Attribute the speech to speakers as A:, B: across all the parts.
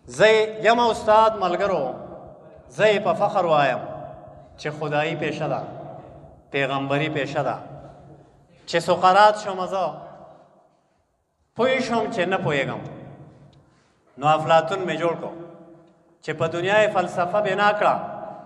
A: زه یم استاد ملګرو، زه یې په فخر وایم چې خدایي پیشه ده، پیغمبري پیشه ده. چې سقراط شم زه پوه شم چې نه پوهېږم، نو افلاطون مې جوړ کړو چې په دنیا یې فلسفه بنا کړه.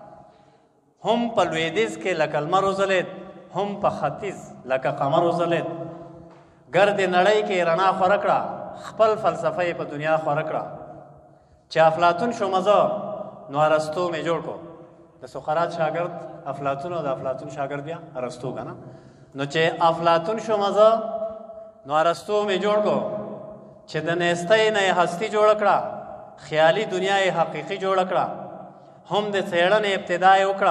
A: هم په لویدیځ کې لکه لمر وځلېد، هم په ختیځ لکه قمر وځلېد. ګرد نړۍ کې رڼا خوره کړه، خپل فلسفه یې په دنیا خوره کړه. چې افلاطون شوم زه نو ارسطو مې جوړ کړو. د سقراط شاګرد افلاطون او د افلاطون شاګرد بیا ارسطو که نه. نو چې افلاطون شوم زه نو ارسطو مې جوړ کړو چې د نیستۍ نه یې هستي جوړه کړه، خیالي دنیا یې حقیقي جوړه کړه. هم د څېړنې ابتدا یې وکړه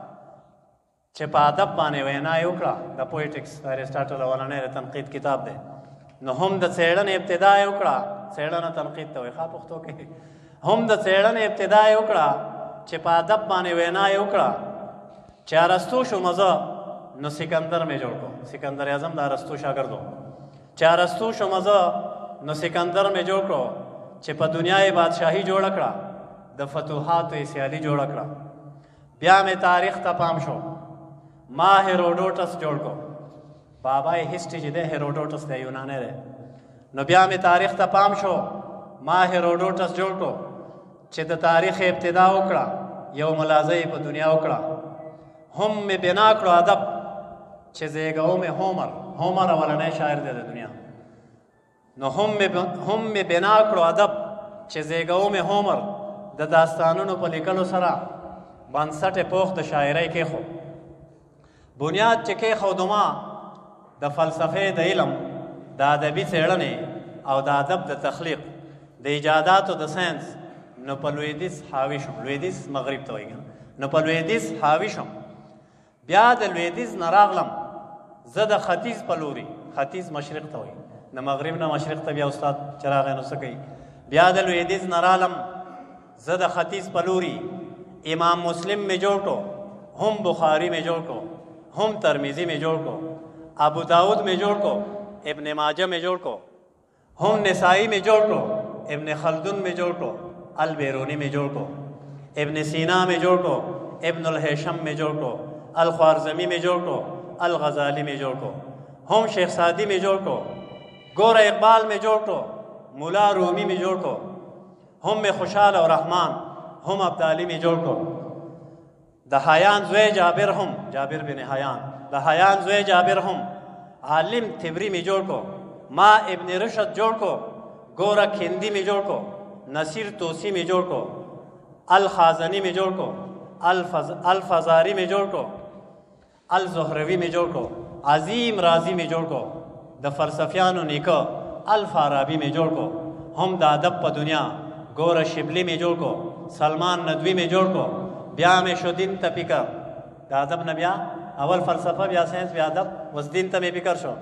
A: چې په ادب باندې وینا یې وکړه. د پویټکس د ارسټاټل اولنی د تنقید کتاب دی. نو هم د څېړنې ابتدا یې وکړه، څېړنه تنقید ته وایي ښه پښتو کې. هم د څېړنې ابتدا یې وکړه چې په ادب باندې وینا یې وکړه. چې ارسطو شوم زه نو سکندر مې جوړ کړو. سکندر اعظم د ارسطو شاګرد و. چې ارسطو شوم زه نو سکندر مې جوړ کړو چې په دنیا یې بادشاهي جوړه کړه، د فتوحاتو یې سیالي جوړه کړه. بیا مې تاریخ ته پام شو، ما هیروډوټس جوړ کړو. بابا یې هسټري چې دی هیروډوټس دی، یونانی دی. نو بیا مې تاریخ ته پام شو، ما هیروډوټس جوړ کړو چې د تاریخ ابتدا وکړه، یو ملازه یې په دنیا وکړه. هم مې بنا کړو ادب چې زیږو مې هومر اولنی شاعر دی د دنیا. نو هم مې بنا کړو ادب چې زیږو مې هومر د داستانونو په لیکلو سره بنسټ یې پوخ د شاعرۍ کېښود. بنیاد چې کېښودما د فلسفې د علم، د ادبي څېړنې او د ادب د تخلیق، د ایجاداتو د ساینس، نو په لویدیځ حاوي شم. لویدیځ مغرب ته وایي، نو په لویدیځ حاوي شم. بیا د لویدیځ نه راغلم زه د ختیځ په لوري، ختیځ مشرق ته وایي، د مغرب نه مشرق ته بیا استاد چې راغی نو څه کوي. بیا د لویدیځ نه رالم زه د ختیځ په لوري. امام مسلم مې جوړ کړو، هم بخاري مې جوړ کړو، هم ترمیزي مې جوړ کړو، ابو داود مې جوړ کړو، ابن ماجه مې جوړ کړو، هم نسائی مې جوړ کړو، ابن خلدون مې جوړ کړو، البیرونی مې جوړ کړو، ابن سینا مې جوړ کړو، ابن الهیشم مې جوړ کړو، الخوارزمی مې جوړ کړو، الغزالی مې جوړ کړو، هم شیخ سعدی مې جوړ کړو، ګوره اقبال مې جوړ کړو، مولا رومی مې جوړ کړو، هم مې خوشحال او رحمان، هم ابدالي مې جوړ کړو. د حیان زوی جابر هم، جابر بن حیان، د حیان زوی جابر هم عالم تبری مې جوړ کړو. ما ابن رشد جوړ کړو، ګوره کندی مې جوړ کړو، نصیر توسی مې جوړ کړو، الخازنی مې جوړ کړو، الفزاری مې جوړ کړو، الزهروی مې جوړ کړو، عظیم رازی مې جوړ کړو، د فلسفیانو نیکه الفارابی مې جوړ کړو. هم د ادب په دنیا ګوره شبلی مې جوړ کړو، سلمان ندوی مې جوړ کړو. بیا مې شو دین ته فکر، د ادب نه بیا اول فلسفه، بیا ساینس، بیا ادب، اوس دین ته مې فکر شو.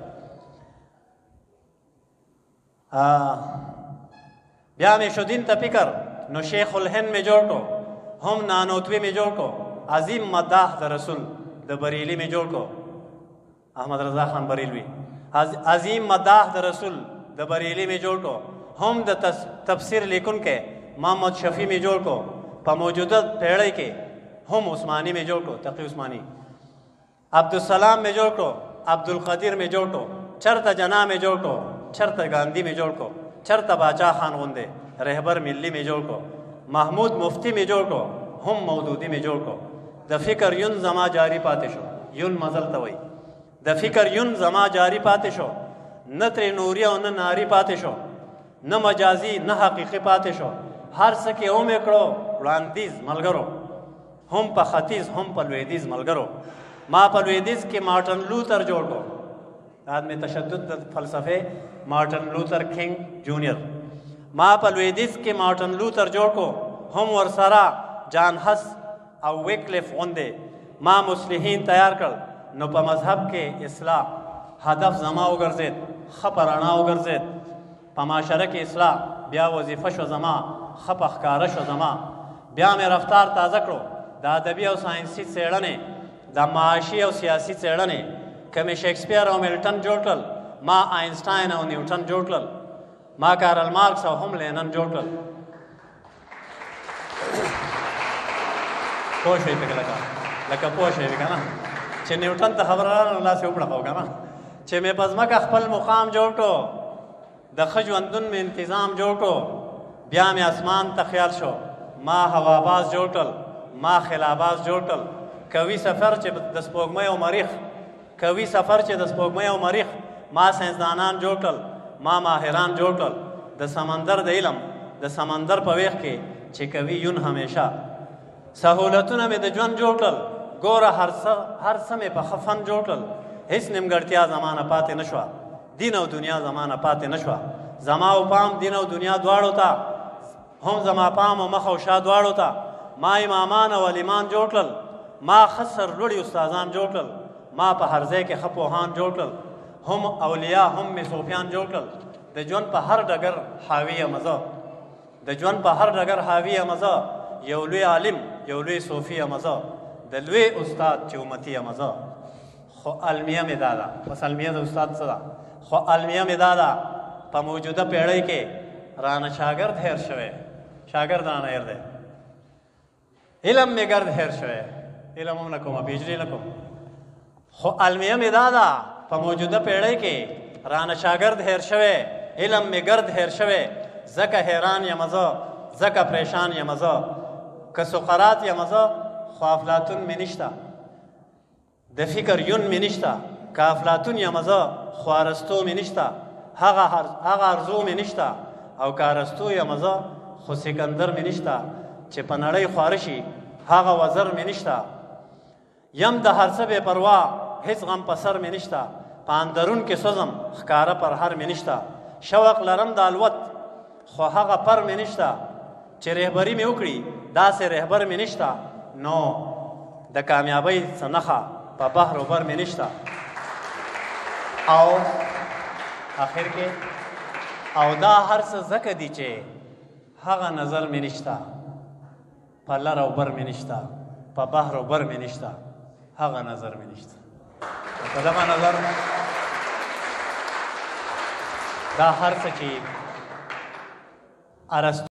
A: بیا مې شو دین ته فکر، نو شیخ الهند مې جوړ کړو، هم نانوتوی مې جوړ کړو، عظیم مداح د رسول د بریلی مې جوړ کړو، احمد رضا خان بریلوی، عظیم مداح د رسول د بریلی مې جوړ کړو. هم د تفسیر لیکونکی محمد شفیع مې جوړ کړو. په موجوده پیړۍ کې هم عثماني مې جوړ کړو، تقي عثماني، عبدالسلام مې جوړ کړو، عبدالقدیر مې جوړ کړو، چرته جنا مې جوړ کړو، چرته ګاندھی مې جوړ کړو، چرته باچا خان غوندې رهبر ملی مې جوړ کړو، محمود مفتی مې جوړ کړو، هم مودودي مې جوړ کړو. د فکر یون زما جاری پاتې شو، یون مزل ته وایي. د فکر یون زما جاری پاتې شو، نه ترې نوري او نه ناري پاتې شو، نه مجازي نه حقیقي پاتې شو. هر څه کې هم یې کړو وړاندیز ملګرو، هم په ختیځ هم په لویدیځ ملګرو. ما په لویدیځ کې مارټن لوتر جوړ کړو، عدم تشدد د فلسفې مارټن لوتر کینګ جونیئر. ما په لویدیځ کې مارټن لوتر جوړ کړو، هم ورسره جان هس او ویکلیف غوندې ما مصلحین تیار کړل. نو په مذهب کې اصلاح هدف زما وګرځېد، ښه په رڼا وګرځېد. په معاشره کې اصلاح بیا وظیفه شو زما، ښه په ښکاره شو زما. بیا مې رفتار تازه کړو، د ادبي او ساینسي څېړنې، د معاشي او سیاسي څېړنې. که مې شیکسپیر او ملټن جوړ کړل، ما آینسټاین او نیوټن جوړ کړل، ما کارل مارکس او هم لینن جوړ کړل. پوه شوې پکې لکه پوه شوې که نه چې نیوټن ته خبره راغله نو لاس یې وپړقو که نه چې مې په ځمکه خپل مقام جوړ کړو د ښه ژوندون مې انتظام جوړ کړو بیا مې اسمان ته خیال شو ما هواباز جوړ کړل ما خلاباز جوړ کړل کوي سفر چې د سپوږمۍ او مریخ کوي سفر چې د سپوږمۍ او مریخ ما ساینسدانان جوړ کړل ما ماهران جوړ کړل د سمندر د علم د سمندر په ویښ کې چې کوي یون همیشه سهولتونه مې د ژوند جوړ کړل ګوره هر څه مې په ښه فن جوړ کړل هېڅ نیمګړتیا زمانه پاتې نه شوه دین او دنیا زمانه پاتې نه شوه زما او پام دین او دنیا دواړو ته هم زما پام او مخ او شا دواړو ته ما امامان او علیمان جوړ کړل ما ښه سرلوړي استادان جوړ کړل ما په هر ځای کې ښه پوهان جوړ کړل هم اولیا هم مې صوفیان جوړ کړل د ژوند په هر ډګر حاوي یم زه د ژوند په هر ډګر حاوي یم زه یو لوی عالم یو لوی صوفي یم زه د لوی استاد چې امتي یم زه خو المیه مې دا ده بس المیه د استاد څه ده خو المیه مې دا ده په موجوده پیړۍ کې رانه شاګرد هیر شوی شاګرد رانه هیر دی علم مې ګرد هیر شوی علم هم نه کومه پیجري نه کوم خو المیه مې دا ده په موجوده پیړۍ کې رانه شاګرد هیر شوی علم مې ګرد هیر شوی ځکه حیران یم زه ځکه پریشان یم زه که سقراط یم زه خو افلاطون مې نشته د فکر یون مې نشته که افلاطون یم زه خو ارسطو مې نشته هغه ارزو مې نشته او که ارسطو یم زه خو سکندر مې نشته چې په نړۍ خواره شي هغه وزر مې نشته یم د هر څه بې پروا هېڅ غم په سر مې نشته په اندرون کې سوزم ښکاره پر هر مې نشته شوق لرم د الوت خو هغه پر مې نشته چې رهبري مې وکړي داسې رهبر مې نشته نو د کامیابۍ څه نښه په بحر و بر مې نشته او آخر کې او دا هر څه ځکه دي چې هغه نظر مې نشته په لر او بر مې نشته په بحر و بر مې نشته هغه نظر مې نشته په دغه نظر دا هر څه چې ارسطو